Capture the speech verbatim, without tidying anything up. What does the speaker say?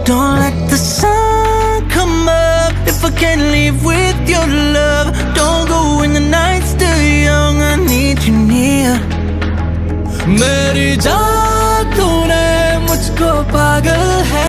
Don't let the sun come up if I can't leave with your love. Don't go when the night's still young, I need you near. Meri Jaan तूने मुझको पागल है